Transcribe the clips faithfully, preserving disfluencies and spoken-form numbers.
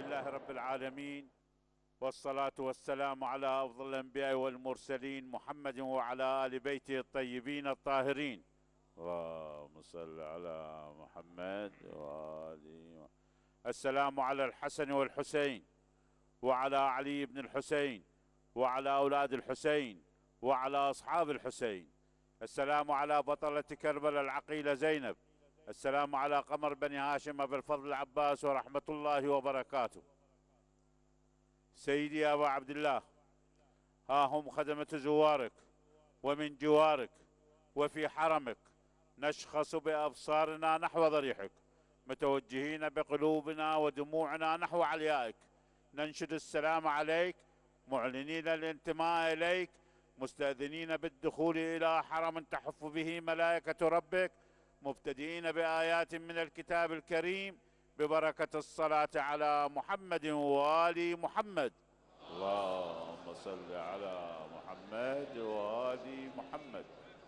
لله رب العالمين، والصلاة والسلام على أفضل الأنبياء والمرسلين محمد وعلى آل بيته الطيبين الطاهرين. اللهم صل على محمد وآل. السلام على الحسن والحسين وعلى علي بن الحسين وعلى أولاد الحسين وعلى أصحاب الحسين. السلام على بطلة كربلاء العقيلة زينب. السلام على قمر بني هاشم أبي الفضل العباس ورحمة الله وبركاته. سيدي أبا عبد الله، ها هم خدمة زوارك ومن جوارك وفي حرمك، نشخص بأبصارنا نحو ضريحك، متوجهين بقلوبنا ودموعنا نحو عليائك، ننشد السلام عليك، معلنين الانتماء إليك، مستأذنين بالدخول إلى حرم تحف به ملائكة ربك، مبتدئين بآيات من الكتاب الكريم ببركة الصلاة على محمد وآل محمد. اللهم صل على محمد وآل محمد.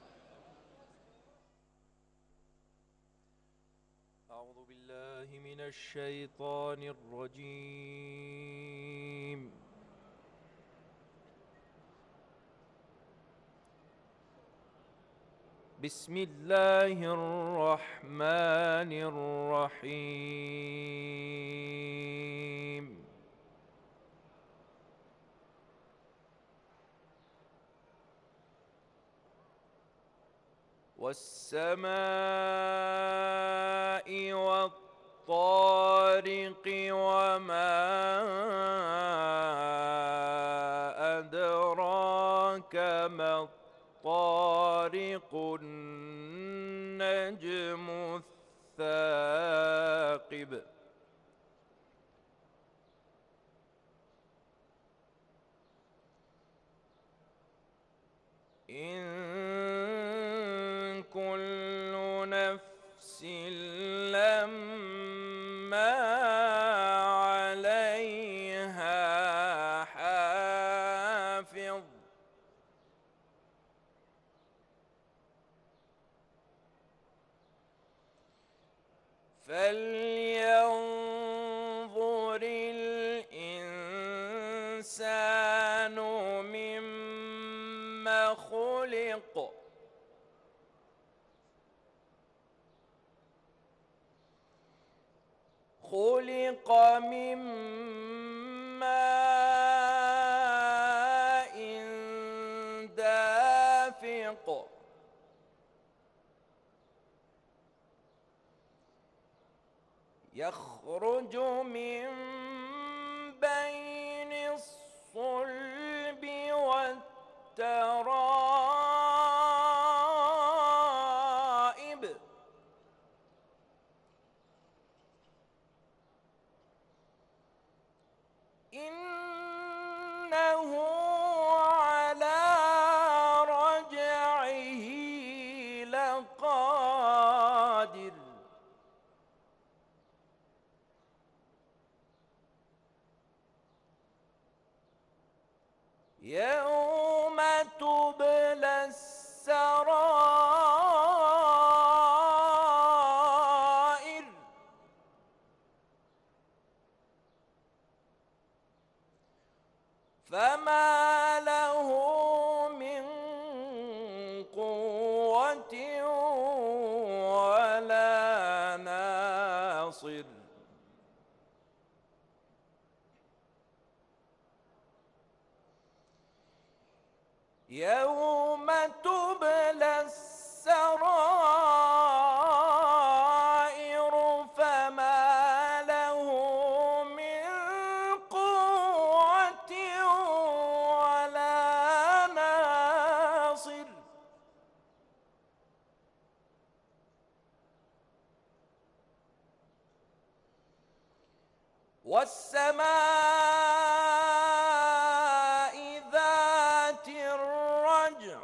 أعوذ بالله من الشيطان الرجيم. بسم الله الرحمن الرحيم. والسماء والطارق وما أدراك ما الطارق، النجم الثاقب. إن كل نفس لما عليها حافظ. فلينظر الإنسان مما خلق. خلق من ماء دافق. يخرج من بين الصلب والترائب. إنه على رجعه لقادر. يوم تبلى السرائر. فما له من قوة ولا ناصر. يوم تبلى السرائر. فما له من قوة ولا ناصر. والسماء ذات الرجع.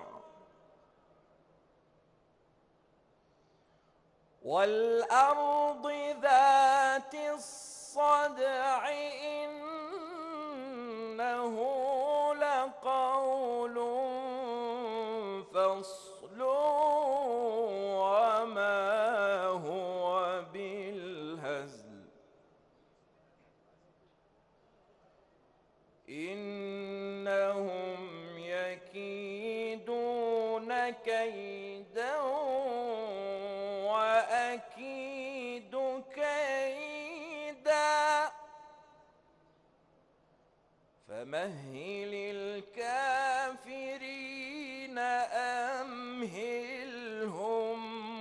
والأرض ذات الصدع. إنه لقول فصل وما هو بالهزل. كيدا وأكيد كيدا فمهل الكافرين أمهلهم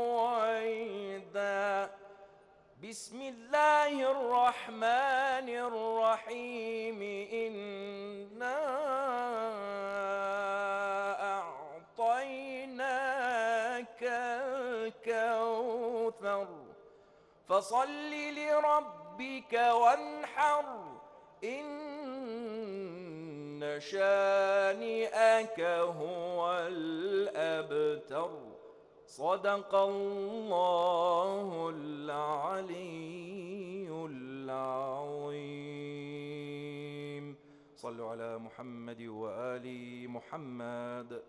رويدا. بسم الله الرحمن الرحيم. إنا أعطيناك الكوثر فصل لربك وانحر إن شانئك هو الأبتر. صدق الله العلي العظيم. صلوا على محمد وآل محمد.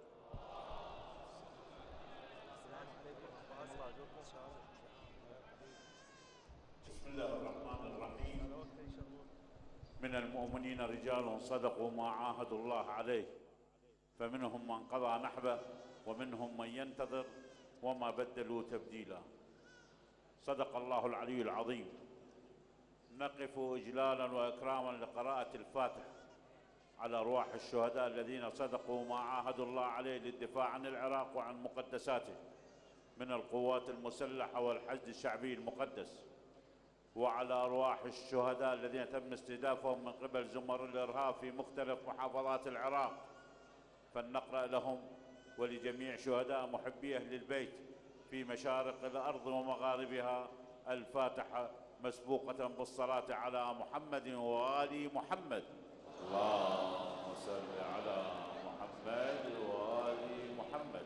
بسم الله الرحمن الرحيم. من المؤمنين رجال صدقوا ما عاهدوا الله عليه فمنهم من قضى نحبه ومنهم من ينتظر وما بدلوا تبديلا. صدق الله العلي العظيم. نقف إجلالا وإكراما لقراءة الفاتحة على أرواح الشهداء الذين صدقوا ما عاهدوا الله عليه للدفاع عن العراق وعن مقدساته من القوات المسلحة والحشد الشعبي المقدس، وعلى أرواح الشهداء الذين تم استهدافهم من قبل زمر الإرهاب في مختلف محافظات العراق، فلنقرأ لهم ولجميع شهداء محبي أهل البيت في مشارق الأرض ومغاربها الفاتحة مسبوقة بالصلاة على محمد وآل محمد. اللهم صل على محمد وآل محمد.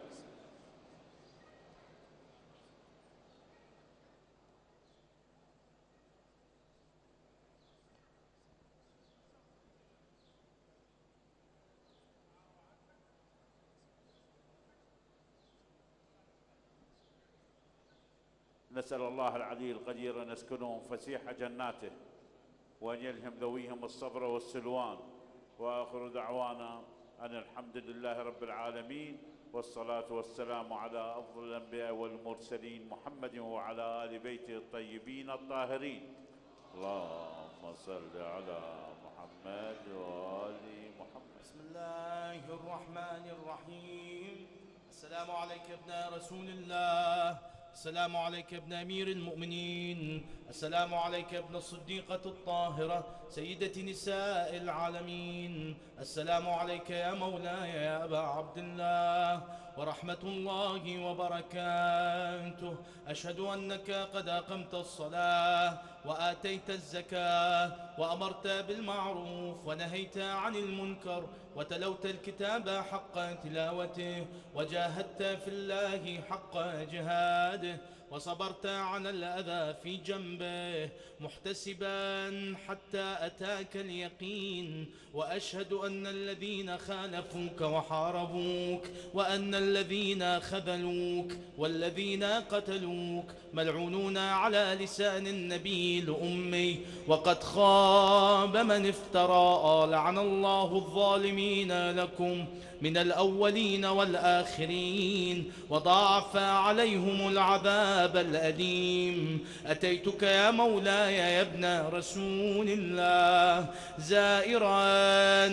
نسأل الله العلي القدير أن يسكنهم فسيح جناته وأن يلهم ذويهم الصبر والسلوان. وآخر دعوانا أن الحمد لله رب العالمين والصلاة والسلام على أفضل الأنبياء والمرسلين محمد وعلى آل بيته الطيبين الطاهرين. اللهم صل على محمد وآل محمد. بسم الله الرحمن الرحيم. السلام عليك يا ابن رسول الله، السلام عليك يا ابن أمير المؤمنين، السلام عليك يا ابن الصديقة الطاهرة سيدة نساء العالمين، السلام عليك يا مولاي يا أبا عبد الله ورحمة الله وبركاته. أشهد أنك قد أقمت الصلاة وآتيت الزكاة وأمرت بالمعروف ونهيت عن المنكر وتلوت الكتاب حق تلاوته وجاهدت في الله حق جهاده وصبرت على الأذى في جنبه محتسبا حتى أتاك اليقين. وأشهد أن الذين خالفوك وحاربوك وأن الذين خذلوك والذين قتلوك ملعونون على لسان النبي الأمي، وقد خاب من افترى. لعن الله الظالمين لكم من الأولين والآخرين وضاعف عليهم العذاب الأليم. أتيتك يا مولاي يا ابن رسول الله زائرا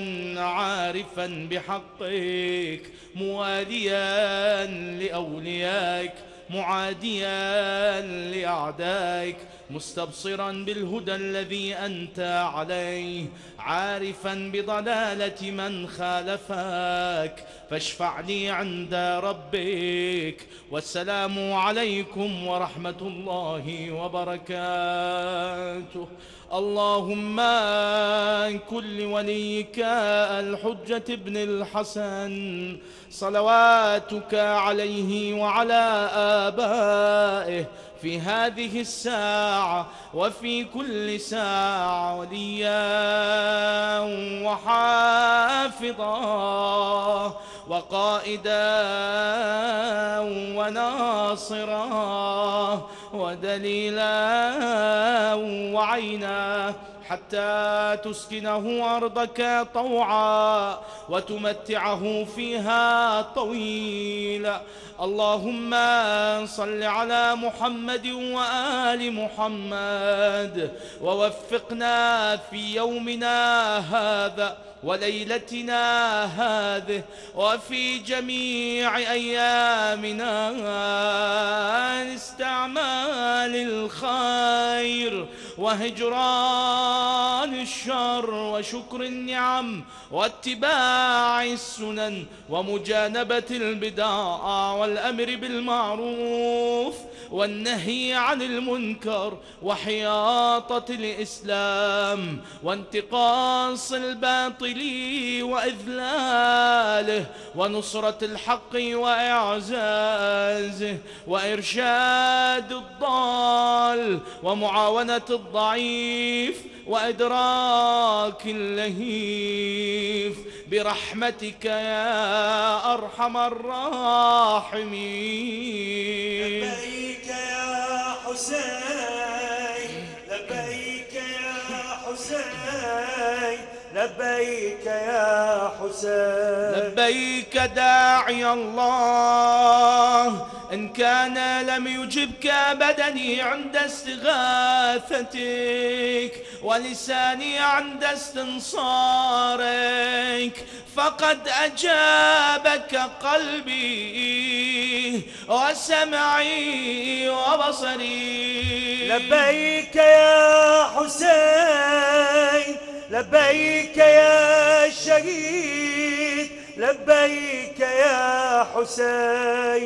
عارفا بحقك مواليا لأوليائك معاديا لأعدائك مستبصرا بالهدى الذي أنت عليه عارفا بضلالة من خالفك فاشفع لي عند ربك. والسلام عليكم ورحمة الله وبركاته. اللهم كن لوليك الحجة بن الحسن صلواتك عليه وعلى آبائه في هذه الساعة وفي كل ساعة وليا وحافظا وقائدا وناصرا ودليلا وعينا حتى تسكنه أرضك طوعا وتمتعه فيها طويلا. اللهم صل على محمد وآل محمد، ووفقنا في يومنا هذا وليلتنا هذه وفي جميع أيامنا لاستعمال الخير وهجران الشر وشكر النعم واتباع السنن ومجانبة البدع والأمر بالمعروف والنهي عن المنكر وحياطة الإسلام وانتقاص الباطل وإذلاله ونصرة الحق وإعزازه وإرشاد الضال ومعاونة الضعيف وإدراك اللهيف برحمتك يا أرحم الراحمين. لبيك يا حسين، لبيك يا حسين، لبيك يا حسين. لبيك داعي الله، إن كان لم يجبك بدني عند استغاثتك ولساني عند استنصارك، فقد أجابك قلبي وسمعي وبصري. لبيك يا حسين، لبيك يا شهيد، لبيك يا حسين.